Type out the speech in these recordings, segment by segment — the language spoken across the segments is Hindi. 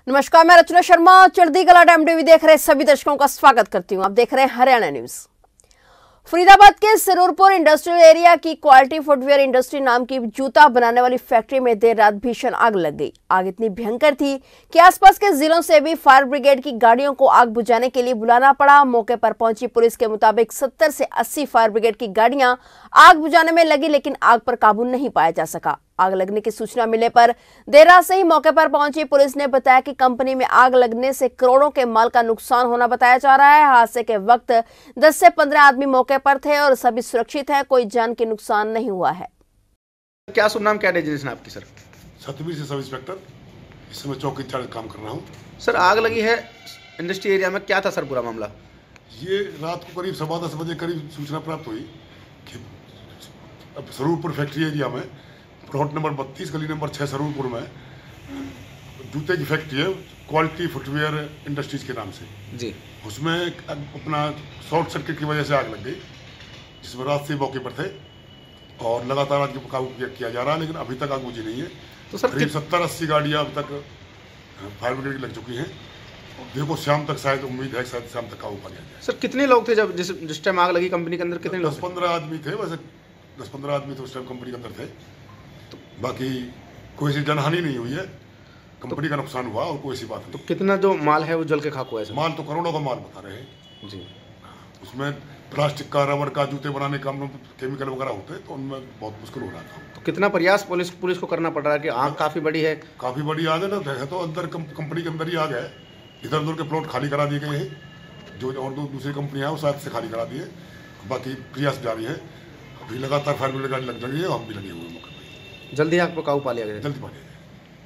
नमस्कार, मैं रचना शर्मा चढ़ती कला टाइम टीवी देख रहे सभी दर्शकों का स्वागत करती हूं। आप देख रहे हैं हरियाणा न्यूज। फरीदाबाद के सरूरपुर इंडस्ट्रियल एरिया की क्वालिटी फुटवेयर इंडस्ट्री नाम की जूता बनाने वाली फैक्ट्री में देर रात भीषण आग लग गई। आग इतनी भयंकर थी कि आसपास के जिलों से भी फायर ब्रिगेड की गाड़ियों को आग बुझाने के लिए बुलाना पड़ा। मौके पर पहुंची पुलिस के मुताबिक 70 से 80 फायर ब्रिगेड की गाड़ियां आग बुझाने में लगी, लेकिन आग पर काबू नहीं पाया जा सका। आग लगने की सूचना मिलने पर देर रात से ही मौके पर पहुंची पुलिस ने बताया कि कंपनी में आग लगने से करोड़ों के माल का नुकसान होना बताया जा रहा है। हादसे के वक्त 10 से 15 आदमी मौके पर थे और सभी सुरक्षित हैं, कोई जान के नुकसान नहीं हुआ है। क्या शुभ नाम, क्या डेजिग्नेशन आपकी सर? सतवीर से सब इंस्पेक्टर, इस समय चौकी इंचार्ज काम कर रहा हूँ। सर, आग लगी है इंडस्ट्री एरिया में, क्या था सर पूरा मामला? ये रात को करीब 10:15 बजे करीब सूचना प्राप्त हुई कि अब सरूरपुर फैक्ट्री एरिया में प्लॉट नंबर 32 गली नंबर 6 सरूरपुर में जूते की फैक्ट्री है, क्वालिटी फुटवेयर इंडस्ट्रीज के नाम से जी। उसमें अपना शॉर्ट सर्किट की वजह से आग लग गई, जिसमें रात से मौके पर थे और लगातार आग को काबू किया जा रहा है, लेकिन अभी तक आग बुझी नहीं है। तो सर करीब 70-80 गाड़ियाँ अब तक फायर ब्रिगेड की लग चुकी हैं। देखो शाम तक शायद उम्मीद है, शायद शाम तक काबू पा लिया जाए। सर, कितने लोग थे जब जिस टाइम आग लगी कंपनी के अंदर? कितने लोग? 10-15 आदमी थे, वैसे 10-15 आदमी तो उस टाइम कंपनी के अंदर थे। तो बाकी कोई ऐसी जनहानि नहीं हुई है, कंपनी का नुकसान हुआ और कोई ऐसी बात नहीं। तो कितना जो माल है वो जल के खाक हुआ है? माल तो करोड़ों का माल बता रहे हैं जी। उसमें प्लास्टिक का, रबर का, जूते बनाने का केमिकल वगैरह होते हैं, तो उनमें बहुत मुश्किल हो रहा था। तो कितना प्रयास पुलिस को करना पड़ रहा है कि आग काफी बड़ी है? काफी बड़ी आग है ना, तो अंदर कंपनी के अंदर ही आग है। इधर उधर के प्लॉट खाली करा दिए गए हैं, जो और दूसरी कंपनियां हैं वो शायद से खाली करा दिए। बाकी प्रयास जारी है, अभी लगातार फायर ब्रिगेड गाड़ी लग रही है, हम भी लगे हुए हैं मौके पर। जल्दी आग पर काबू पा लिया गया? जल्दी पा लिया गया।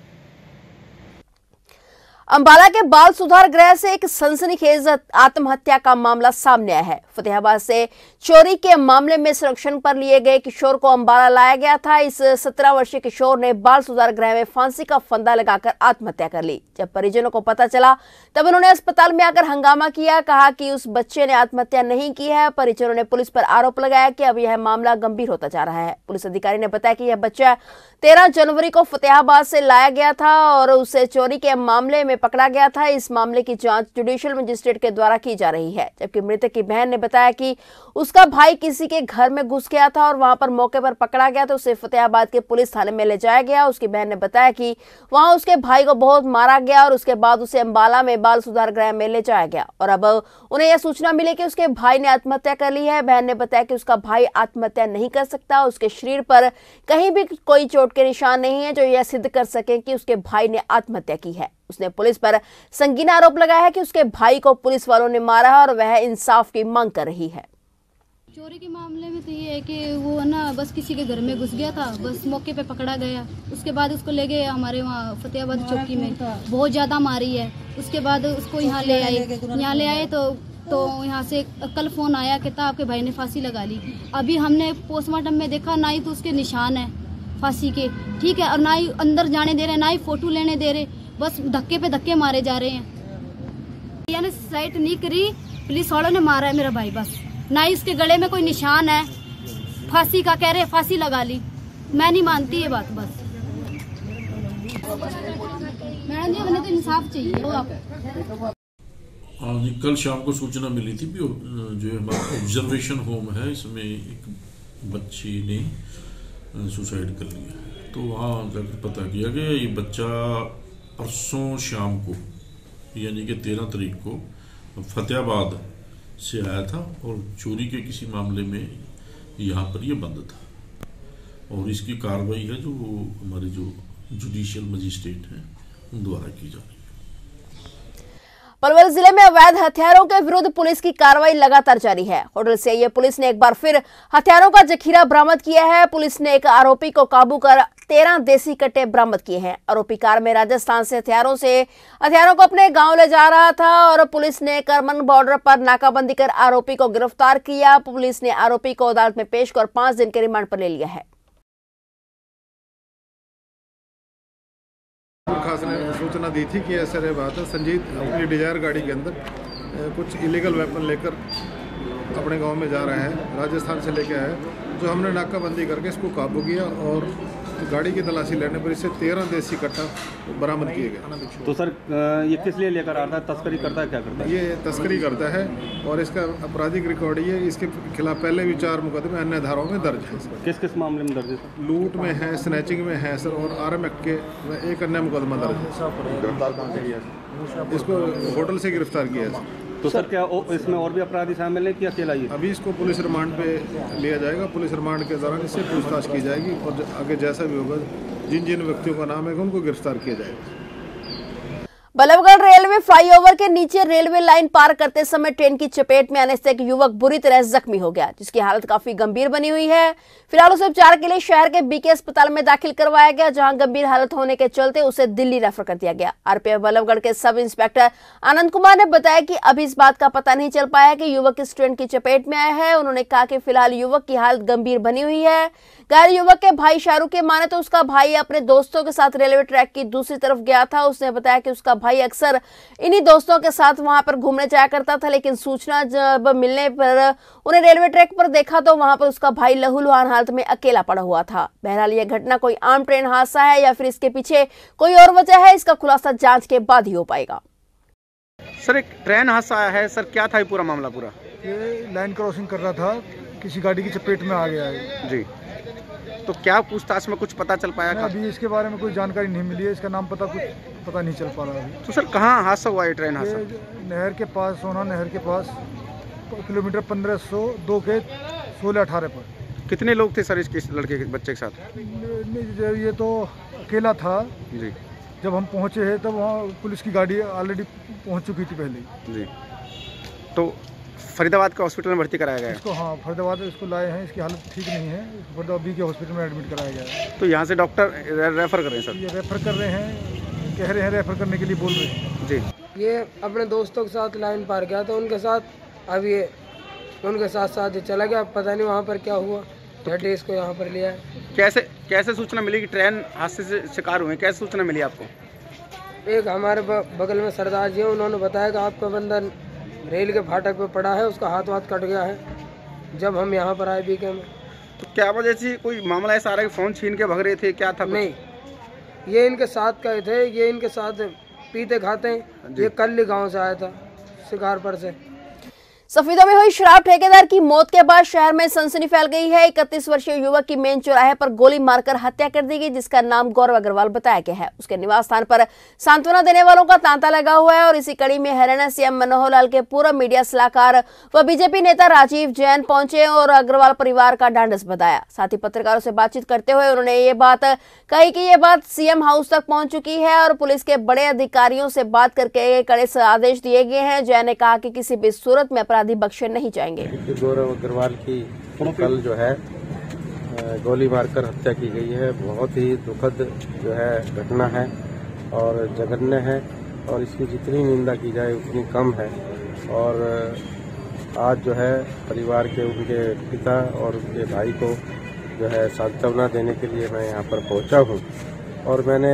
अंबाला के बाल सुधार गृह से एक सनसनीखेज आत्महत्या का मामला सामने आया है। फतेहाबाद से चोरी के मामले में संरक्षण पर लिए गए किशोर को अंबाला लाया गया था। इस 17 वर्षीय किशोर ने बाल सुधार गृह में फांसी का फंदा लगाकर आत्महत्या कर ली। जब परिजनों को पता चला तब उन्होंने अस्पताल में आकर हंगामा किया, कहा कि उस बच्चे ने आत्महत्या नहीं की है। परिजनों ने पुलिस पर आरोप लगाया कि अब यह मामला गंभीर होता जा रहा है। पुलिस अधिकारी ने बताया कि यह बच्चा 13 जनवरी को फतेहाबाद से लाया गया था और उसे चोरी के मामले में पकड़ा गया था। इस मामले की जांच जुडिशियल मजिस्ट्रेट के द्वारा की जा रही है। जबकि मृतक की बहन ने बताया कि उसका भाई किसी के घर में घुस गया था और वहां पर मौके पर पकड़ा गया तो उसे फतेहाबाद के पुलिस थाने में ले जाया गया। उसकी बहन ने बताया कि वहां उसके भाई को बहुत मारा गया और उसके बाद उसे अंबाला में बाल सुधार गृह में ले जाया गया और अब उन्हें यह सूचना मिली कि उसके भाई ने आत्महत्या कर ली है। बहन ने बताया कि उसका भाई आत्महत्या नहीं कर सकता, उसके शरीर पर कहीं भी कोई चोट के निशान नहीं है जो यह सिद्ध कर सके कि उसके भाई ने आत्महत्या की है। उसने पुलिस पर संगीन आरोप लगाया है कि उसके भाई को पुलिस वालों ने मारा है और वह इंसाफ की मांग कर रही है। चोरी के मामले में तो ये है कि वो ना बस किसी के घर में घुस गया था, बस मौके पे पकड़ा गया। उसके बाद उसको ले गए हमारे वहाँ फतेहाबाद चौकी में, बहुत ज़्यादा मारी है। उसके बाद उसको यहाँ ले आए तो यहाँ से कल फोन आया कि आपके भाई ने फांसी लगा ली। अभी हमने पोस्टमार्टम में देखा ना ही तो उसके निशान है फांसी के, ठीक है, और ना ही अंदर जाने दे रहे, ना ही फोटो लेने दे रहे, बस धक्के पे धक्के मारे जा रहे हैं। यानी साइट नहीं करी, पुलिस वालों ने मारा है मेरा भाई, बस ना ही इसके गले में कोई निशान है फांसी का, कह रहे फांसी लगा ली। मैं नहीं मानती ये बात, बस मैडम जी हमें तो इंसाफ चाहिए। हाँ जी, कल शाम को सूचना मिली थी कि जो हमारा ऑब्जर्वेशन होम है इसमें एक बच्ची ने सुसाइड कर लिया है। तो वहाँ जाकर पता किया गया ये बच्चा परसों शाम को यानी कि 13 तारीख को फतेहाबाद से आया था और चोरी के किसी मामले में यहाँ पर ये बंद था और इसकी कार्रवाई है जो हमारे जो जुडिशियल मजिस्ट्रेट हैं उन द्वारा की जा रही है। पलवल जिले में अवैध हथियारों के विरुद्ध पुलिस की कार्रवाई लगातार जारी है। होटल से ये पुलिस ने एक बार फिर हथियारों का जखीरा बरामद किया है। पुलिस ने एक आरोपी को काबू कर 13 देसी कट्टे बरामद किए हैं। आरोपी कार में राजस्थान से हथियारों को अपने गांव ले जा रहा था और पुलिस ने करमन बॉर्डर पर नाकाबंदी कर आरोपी को गिरफ्तार किया। पुलिस ने आरोपी को अदालत में पेश कर 5 दिन के रिमांड पर ले लिया है। खास ने सूचना दी थी कि ऐसा बात है, संजीत अपनी डिजायर गाड़ी के अंदर कुछ इलीगल वेपन लेकर अपने गांव में जा रहे हैं, राजस्थान से लेके आए, जो हमने नाकाबंदी करके इसको काबू किया और तो गाड़ी की तलाशी लेने पर इससे 13 देसी कट्टा बरामद किए गए। तो सर ये किस लिए लेकर आता है, तस्करी करता है, क्या करता है? ये तस्करी करता है और इसका आपराधिक रिकॉर्ड ये इसके खिलाफ पहले भी 4 मुकदमे अन्य धाराओं में दर्ज है सर। किस किस मामले में दर्ज है सर? लूट में है, स्नैचिंग में है सर, और RMX के एक अन्य मुकदमा दर्ज है। इसको होटल से गिरफ्तार किया है सर। तो सर क्या इसमें और भी अपराधी शामिल है कि अकेला ही? अभी इसको पुलिस रिमांड पे लिया जाएगा। पुलिस रिमांड के दौरान इससे पूछताछ की जाएगी और आगे जैसा भी होगा जिन जिन व्यक्तियों का नाम है उनको गिरफ्तार किया जाएगा। बल्लभगढ़ रेलवे फ्लाईओवर के नीचे रेलवे लाइन पार करते समय ट्रेन की चपेट में आने से एक युवक बुरी तरह जख्मी हो गया, जिसकी हालत काफी गंभीर बनी हुई है। फिलहाल उसे उपचार के लिए शहर के BK अस्पताल में दाखिल करवाया गया, जहां गंभीर हालत होने के चलते उसे दिल्ली रेफर कर दिया गया। RPF बल्लभगढ़ के सब इंस्पेक्टर आनंद कुमार ने बताया कि अभी इस बात का पता नहीं चल पाया कि युवक किस ट्रेन की चपेट में आया है। उन्होंने कहा कि फिलहाल युवक की हालत गंभीर बनी हुई है। घायल युवक के भाई शाहरुख के माने तो उसका भाई अपने दोस्तों के साथ रेलवे ट्रैक की दूसरी तरफ गया था। उसने बताया कि उसका भाई अक्सर इन्हीं दोस्तों के साथ वहां पर घूमने जाया करता था, लेकिन सूचना जब मिलने पर उन्हें रेलवे ट्रैक पर देखा तो वहां पर उसका भाई लहूलुहान हालत में अकेला पड़ा हुआ था। बहरहाल यह घटना कोई आम ट्रेन हादसा है या फिर इसके पीछे कोई और वजह है, इसका खुलासा जांच के बाद ही हो पाएगा। सर, एक ट्रेन हादसा आया है सर, क्या था ये पूरा मामला? पूरा ये लाइन क्रॉसिंग कर रहा था, किसी गाड़ी की चपेट में आ गया है जी। तो क्या पूछताछ में कुछ पता चल पाया? अभी इसके बारे में कोई जानकारी नहीं मिली है, इसका नाम कुछ पता नहीं चल पा रहा है। तो सर कहाँ हादसा हुआ है? ट्रेन हादसा नहर के पास, सोना नहर के पास, किलोमीटर 1502 के 16-18 पर। कितने लोग थे सर इस लड़के के बच्चे के साथ? ये तो अकेला था जी। जब हम पहुंचे हैं तब वहाँ पुलिस की गाड़ी ऑलरेडी पहुंच चुकी थी पहले जी। तो फरीदाबाद के हॉस्पिटल में भर्ती कराया गया है इसको? हाँ, फरीदाबाद इसको लाए हैं, इसकी हालत ठीक नहीं है, फरीदाबाद BK हॉस्पिटल में एडमिट कराया गया है। तो यहाँ से डॉक्टर रेफर कर रहे हैं सर? ये रेफर कर रहे हैं, कह रहे हैं रेफर करने के लिए बोल रहे हैं जी। ये अपने दोस्तों के साथ लाइन पार गया तो उनके साथ, अब ये उनके साथ साथ चला गया, पता नहीं वहाँ पर क्या हुआ, झटे इसको यहाँ पर लिया है। कैसे सूचना मिली कि ट्रेन हादसे से शिकार हुए? कैसे सूचना मिली आपको? एक हमारे बगल में सरदार जी हैं, उन्होंने बताया कि आपका बंदा रेल के फाटक पे पड़ा है, उसका हाथ कट गया है। जब हम यहाँ पर आए BK में। तो क्या वजह से कोई मामला ऐसा आ रहा है कि फ़ोन छीन के भग रहे थे, क्या था? नहीं, ये इनके साथ गए थे, ये इनके साथ पीते खाते हैं। ये कल गाँव से आया था, शिकारपुर से। सफीदा में हुई शराब ठेकेदार की मौत के बाद शहर में सनसनी फैल गई है। 31 वर्षीय युवक की मेन चौराहे पर गोली मारकर हत्या कर दी गई, जिसका नाम गौरव अग्रवाल बताया गया है। उसके निवास स्थान पर सांत्वना देने वालों का तांता लगा हुआ है और इसी कड़ी में हरियाणा CM मनोहर लाल के पूर्व मीडिया सलाहकार व BJP नेता राजीव जैन पहुंचे और अग्रवाल परिवार का ढांढस बंधाया। साथ ही पत्रकारों से बातचीत करते हुए उन्होंने ये बात कही कि ये बात CM हाउस तक पहुंच चुकी है और पुलिस के बड़े अधिकारियों से बात करके कड़े आदेश दिए गए हैं। जैन ने कहा कि किसी भी सूरत में अपराधी बख्शे नहीं जाएंगे। गौरव अग्रवाल की कल जो है गोली मारकर हत्या की गई है। बहुत ही दुखद जो है घटना है और जघन्य है और इसकी जितनी निंदा की जाए उतनी कम है। और आज जो है परिवार के उनके पिता और उनके भाई को जो है सांत्वना देने के लिए मैं यहाँ पर पहुँचा हूँ और मैंने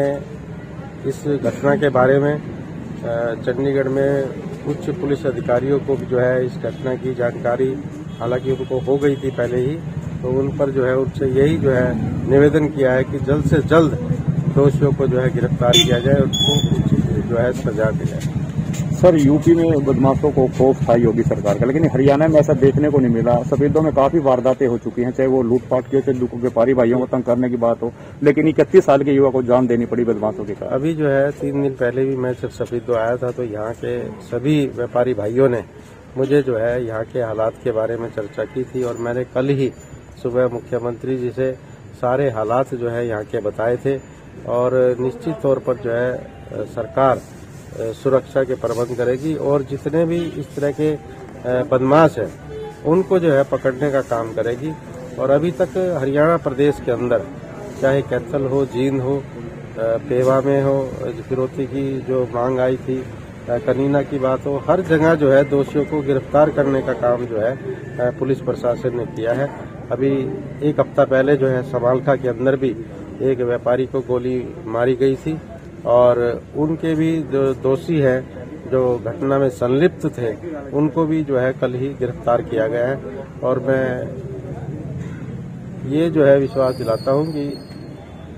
इस घटना के बारे में चंडीगढ़ में उच्च पुलिस अधिकारियों को जो है इस घटना की जानकारी हालांकि उनको हो गई थी पहले ही, तो उन पर जो है उनसे यही जो है निवेदन किया है कि जल्द से जल्द दोषियों को जो है गिरफ्तार किया जाए और उनको जो है सजा दी जाए। सर, यूपी में बदमाशों को खौफ था योगी सरकार का, लेकिन हरियाणा में ऐसा देखने को नहीं मिला। सफेदों में काफी वारदातें हो चुकी हैं, चाहे वो लूटपाट की हो, चाहे व्यापारी भाइयों को तंग करने की बात हो, लेकिन 31 साल के युवा को जान देनी पड़ी बदमाशों के कारण। अभी जो है 3 दिन पहले भी मैं जब सफेदों आया था तो यहाँ के सभी व्यापारी भाइयों ने मुझे जो है यहाँ के हालात के बारे में चर्चा की थी और मैंने कल ही सुबह मुख्यमंत्री जी से सारे हालात जो है यहाँ के बताए थे और निश्चित तौर पर जो है सरकार सुरक्षा के प्रबंध करेगी और जितने भी इस तरह के बदमाश हैं उनको जो है पकड़ने का काम करेगी। और अभी तक हरियाणा प्रदेश के अंदर चाहे कैथल हो, जींद हो, पेवा में हो, फिरौती की जो मांग आई थी, कनीना की बात हो, हर जगह जो है दोषियों को गिरफ्तार करने का काम जो है पुलिस प्रशासन ने किया है। अभी 1 हफ्ता पहले जो है समालखा के अंदर भी एक व्यापारी को गोली मारी गई थी और उनके भी जो दोषी हैं जो घटना में संलिप्त थे उनको भी जो है कल ही गिरफ्तार किया गया है। और मैं ये जो है विश्वास दिलाता हूं कि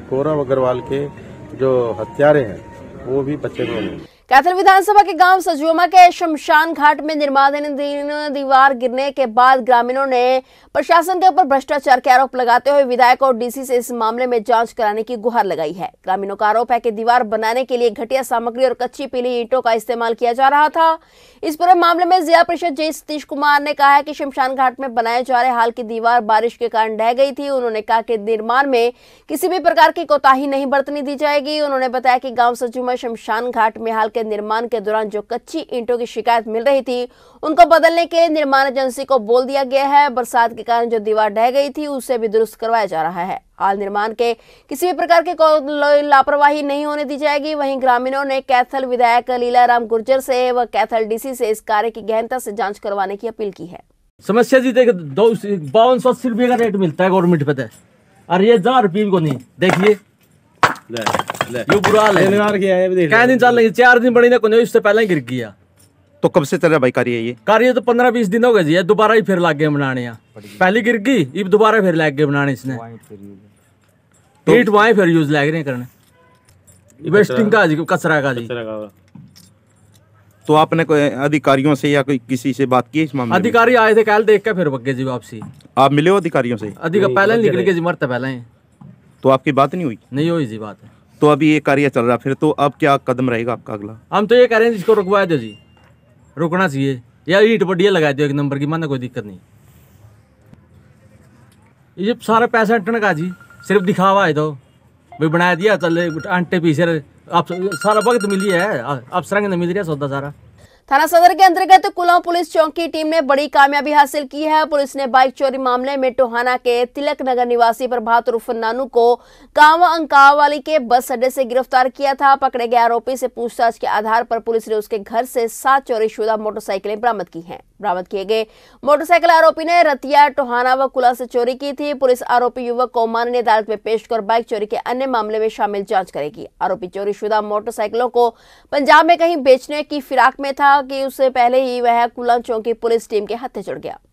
गौरव अग्रवाल के जो हत्यारे हैं वो भी बचेंगे नहीं। कैथल विधानसभा के गांव सजुमा के शमशान घाट में निर्माणाधीन दीवार गिरने के बाद ग्रामीणों ने प्रशासन के ऊपर भ्रष्टाचार के आरोप लगाते हुए विधायक और डीसी से इस मामले में जांच कराने की गुहार लगाई है। ग्रामीणों का आरोप है कि दीवार बनाने के लिए घटिया सामग्री और कच्ची पीली ईंटों का इस्तेमाल किया जा रहा था। इस पूरे मामले में जिला परिषद जय सतीश कुमार ने कहा है कि शमशान घाट में बनाए जा रहे हाल की दीवार बारिश के कारण ढह गई थी। उन्होंने कहा कि निर्माण में किसी भी प्रकार की कोताही नहीं बरतनी दी जाएगी। उन्होंने बताया कि गांव सजुमा शमशान घाट में हाल के निर्माण के दौरान जो कच्ची ईंटों की शिकायत मिल रही थी उनको बदलने के निर्माण एजेंसी को बोल दिया गया है। बरसात के कारण जो दीवार ढह गई थी उसे भी दुरुस्त करवाया जा रहा है। हाल निर्माण के किसी भी प्रकार की लापरवाही नहीं होने दी जाएगी। वहीं ग्रामीणों ने कैथल विधायक लीलाराम गुर्जर से व कैथल डीसी से इस कार्य की गहनता से जांच करवाने की अपील की है। समस्या जी देख 5280 रुपये का रेट मिलता है गवर्नमेंट पे है और ये 1000 रुपये को नहीं। देखिए ये बुरा हाल है। क्या दिन चल रही 4 दिन बनी ना कोई इससे पहले ही गिर गया। तो कब से चल रहा भाई कार्य? ये कार्य तो 15-20 दिन हो गए जी। दोबारा ही फिर लाग गए बनाने। पहले गिर गई अब दोबारा फिर लग गए बनाने इसने ईट वहीं फिर यूज लग रहे करने वेस्टिंग का जी कचरा का जी। तो आपने कोई अधिकारियों से या कोई किसी से बात की इस मामले? अधिकारी आए थे कल देख के फिर बग्गे जी वापसी। आप मिले हो अधिकारियों से? पहले निकल के जी मरते पहले ही। तो आपकी बात नहीं हुई? नहीं हुई जी बात। तो अभी ये कार्य चल रहा फिर तो अब क्या कदम रहेगा आपका अगला? हम तो ये कह रहे हैं इसको रुकवा दो जी। रुकना चाहिए या ईट बढ़िया लगा दो 1 नंबर की। माना कोई दिक्कत नहीं। ये सारा पैसा टन का जी सिर्फ दिखावा है तो भाई बना दिया चल आंटे पीछे आप सारा वक्त मिली है। अब सरंग ने मिल रहा सौदा सारा। थाना सदर के अंतर्गत कुलां पुलिस चौकी टीम ने बड़ी कामयाबी हासिल की है। पुलिस ने बाइक चोरी मामले में टोहाना के तिलक नगर निवासी प्रभात उर्फ नानू को गांव अंकावाली के बस अड्डे से गिरफ्तार किया था। पकड़े गए आरोपी से पूछताछ के आधार पर पुलिस ने उसके घर से 7 चोरीशुदा मोटरसाइकिलें बरामद की हैं। बरामद किए गए मोटरसाइकिल आरोपी ने रतिया, टोहाना व कुला से चोरी की थी। पुलिस आरोपी युवक को माननीय अदालत में पेश कर बाइक चोरी के अन्य मामले में शामिल जांच करेगी। आरोपी चोरीशुदा मोटरसाइकिलों को पंजाब में कहीं बेचने की फिराक में था कि उससे पहले ही वह कुलां चौकी पुलिस टीम के हत्थे चढ़ गया।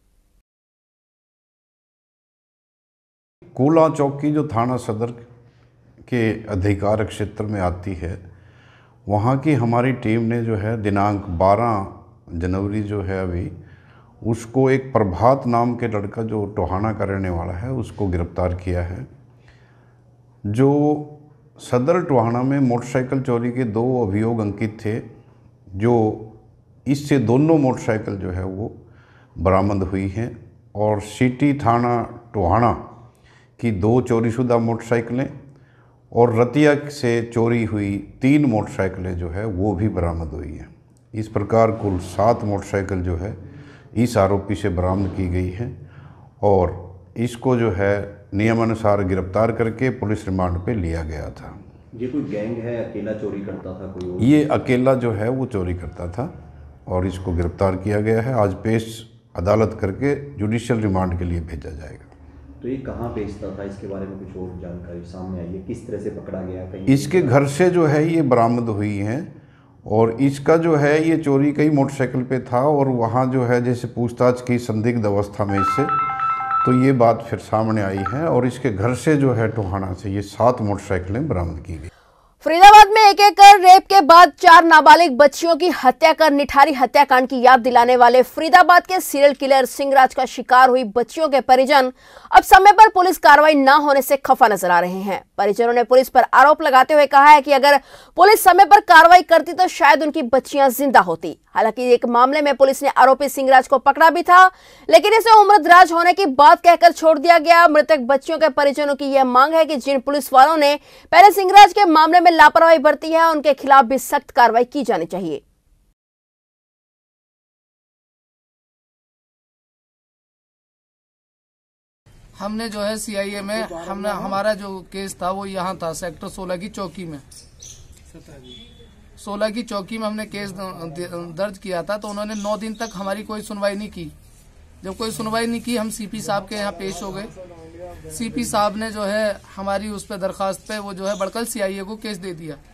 कुलां चौकी जो थाना सदर के अधिकार क्षेत्र में आती है, वहाँ की हमारी टीम ने जो है दिनांक 12 जनवरी जो है अभी उसको एक प्रभात नाम के लड़का जो टोहाना का रहने वाला है उसको गिरफ्तार किया है। जो सदर टोहाना में मोटरसाइकिल चोरी के 2 अभियोग अंकित थे, जो इससे दोनों मोटरसाइकिल जो है वो बरामद हुई हैं और सिटी थाना टोहाना की 2 चोरीशुदा मोटरसाइकिलें और रतिया से चोरी हुई 3 मोटरसाइकिलें जो है वो भी बरामद हुई हैं। इस प्रकार कुल 7 मोटरसाइकिल जो है इस आरोपी से बरामद की गई है और इसको जो है नियमानुसार गिरफ्तार करके पुलिस रिमांड पे लिया गया था। ये कोई गैंग है, अकेला चोरी करता था कोई और? ये अकेला जो है वो चोरी करता था और इसको गिरफ्तार किया गया है। आज पेश अदालत करके जुडिशियल रिमांड के लिए भेजा जाएगा। तो ये कहाँ बेचता था, इसके बारे में कुछ और जानकारी सामने आई है? किस तरह से पकड़ा गया? कहीं इसके घर से जो है ये बरामद हुई हैं और इसका जो है ये चोरी कई मोटरसाइकिल पे था और वहाँ जो है जैसे पूछताछ की संदिग्ध अवस्था में इससे तो ये बात फिर सामने आई है और इसके घर से जो है टोहाना से ये 7 मोटरसाइकिलें बरामद की गई। फरीदाबाद में एक रेप के बाद 4 नाबालिग बच्चियों की हत्या कर निठारी हत्याकांड की याद दिलाने वाले फरीदाबाद के सीरियल किलर सिंहराज का शिकार हुई बच्चियों के परिजन अब समय पर पुलिस कार्रवाई न होने से खफा नजर आ रहे हैं। परिजनों ने पुलिस पर आरोप लगाते हुए कहा है कि अगर पुलिस समय पर कार्रवाई करती तो शायद उनकी बच्चियां जिंदा होती। हालांकि एक मामले में पुलिस ने आरोपी सिंहराज को पकड़ा भी था, लेकिन इसे उम्रदराज होने की बात कहकर छोड़ दिया गया। मृतक बच्चियों के परिजनों की यह मांग है कि जिन पुलिस वालों ने पहले सिंहराज के मामले में लापरवाही बरती है उनके खिलाफ भी सख्त कार्रवाई की जानी चाहिए। हमने जो है सीआईए में हमारा जो केस था वो यहाँ था सेक्टर 16 की चौकी में 16 की चौकी में हमने केस दर्ज किया था। तो उन्होंने 9 दिन तक हमारी कोई सुनवाई नहीं की। जब कोई सुनवाई नहीं की हम सीपी साहब के यहाँ पेश हो गए। सीपी साहब ने जो है हमारी उस पर दरखास्त पे वो जो है बड़कल सीआईए को केस दे दिया।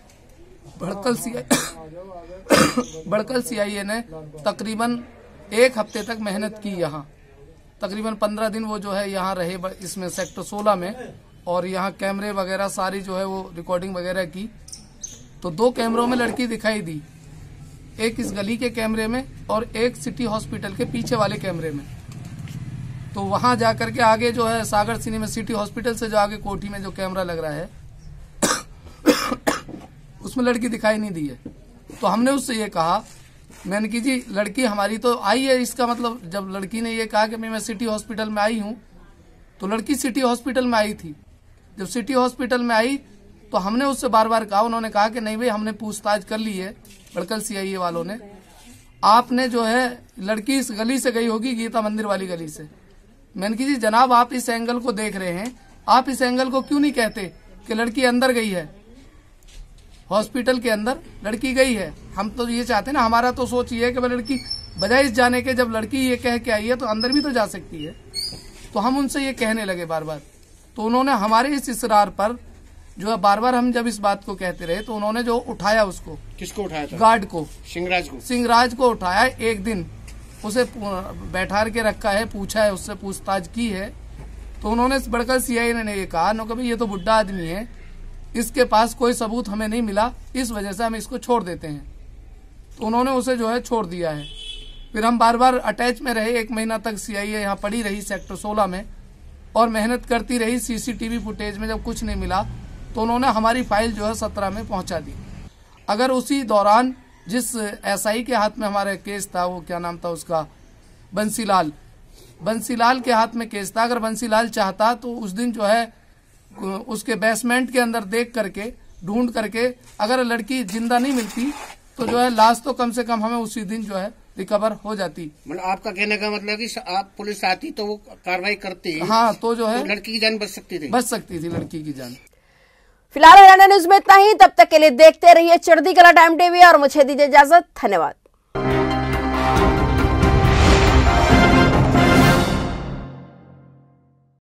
बड़कल सीआईए ने तकरीबन 1 हफ्ते तक मेहनत की। यहाँ तकरीबन 15 दिन वो जो है यहाँ रहे इसमें सेक्टर 16 में और यहाँ कैमरे वगैरह सारी जो है वो रिकॉर्डिंग वगैरह की, तो 2 कैमरों में लड़की दिखाई दी, एक इस गली के कैमरे में और एक सिटी हॉस्पिटल के पीछे वाले कैमरे में। तो वहां जाकर के आगे जो है सागर सिनेमा सिटी हॉस्पिटल से जो आगे कोठी में जो कैमरा लग रहा है उसमें लड़की दिखाई नहीं दी है। तो हमने उससे ये कहा, मैंने कि जी लड़की हमारी तो आई है, इसका मतलब जब लड़की ने ये कहा कि मैं सिटी हॉस्पिटल में आई हूं, तो लड़की सिटी हॉस्पिटल में आई थी। जब सिटी हॉस्पिटल में आई तो हमने उससे बार बार कहा, उन्होंने कहा कि नहीं भाई हमने पूछताछ कर ली है, बड़कल सीआईए वालों ने, आपने जो है लड़की इस गली से गई होगी, गीता मंदिर वाली गली से। मैंने कहा जी जनाब आप इस एंगल को देख रहे हैं, आप इस एंगल को क्यों नहीं कहते कि लड़की अंदर गई है, हॉस्पिटल के अंदर लड़की गई है। हम तो ये चाहते हैं ना, हमारा तो सोच ये है कि लड़की बजाय इस जाने के, जब लड़की ये कह के आई है तो अंदर भी तो जा सकती है। तो हम उनसे ये कहने लगे बार बार, तो उन्होंने हमारे इस इसरार पर जो है बार बार हम जब इस बात को कहते रहे तो उन्होंने जो उठाया, उसको किसको उठाया था? गार्ड को, सिंहराज को उठाया। एक दिन उसे बैठा के रखा है, पूछा है, उससे पूछताछ की है। तो उन्होंने बड़कल सीआईए ने ये कहा न कि ये तो बुढ़ा आदमी है, इसके पास कोई सबूत हमें नहीं मिला, इस वजह से हम इसको छोड़ देते हैं। तो उन्होंने उसे जो है छोड़ दिया है। फिर हम बार बार अटैच में रहे, 1 महीना तक सीआईए यहाँ पड़ी रही सेक्टर 16 में और मेहनत करती रही। सीसीटीवी फुटेज में जब कुछ नहीं मिला तो उन्होंने हमारी फाइल जो है 17 में पहुंचा दी। अगर उसी दौरान जिस एसआई के हाथ में हमारा केस था, वो क्या नाम था उसका, बंसीलाल के हाथ में केस था, अगर बंसीलाल चाहता तो उस दिन जो है उसके बेसमेंट के अंदर देख करके, ढूंढ करके, अगर लड़की जिंदा नहीं मिलती तो जो है लाश तो कम से कम हमें उसी दिन जो है रिकवर हो जाती। मतलब आपका कहने का मतलब कि आप पुलिस आती तो वो कार्रवाई करती, हाँ, तो जो है तो लड़की की जान बच सकती थी लड़की की जान। फिलहाल हरियाणा न्यूज में इतना ही, तब तक के लिए देखते रहिए चढ़ती कला टाइम टीवी और मुझे दीजिए इजाजत। धन्यवाद।